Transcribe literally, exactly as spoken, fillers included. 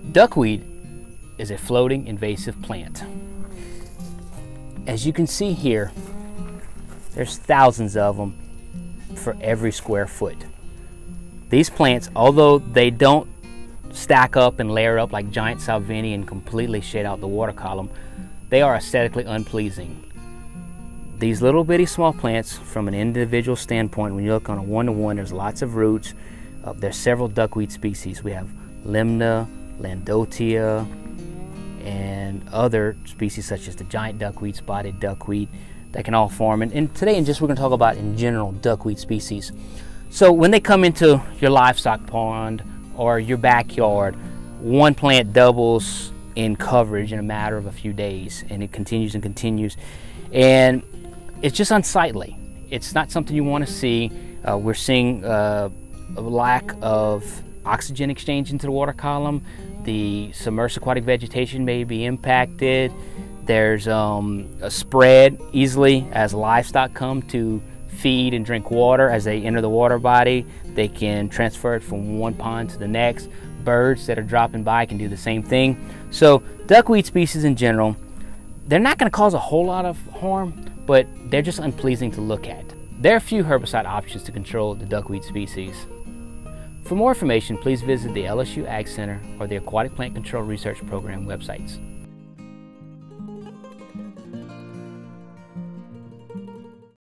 Duckweed is a floating invasive plant. As you can see here, there's thousands of them for every square foot. These plants, although they don't stack up and layer up like giant salvini and completely shade out the water column, they are aesthetically unpleasing. These little bitty small plants, from an individual standpoint, when you look on a one-to-one, there's lots of roots. Uh, there's several duckweed species. We have Limna, Landotia, and other species such as the giant duckweed, spotted duckweed, that can all form. And, and today, in just we're going to talk about in general duckweed species. So when they come into your livestock pond or your backyard, one plant doubles in coverage in a matter of a few days, and it continues and continues, and it's just unsightly. It's not something you want to see. Uh, we're seeing uh, a lack of oxygen exchange into the water column. The submerged aquatic vegetation may be impacted. There's um, a spread easily as livestock come to feed and drink water. As they enter the water body, they can transfer it from one pond to the next. Birds that are dropping by can do the same thing. So duckweed species in general, they're not going to cause a whole lot of harm, but they're just unpleasing to look at. There are few herbicide options to control the duckweed species. For more information, please visit the L S U Ag Center or the Aquatic Plant Control Research Program websites.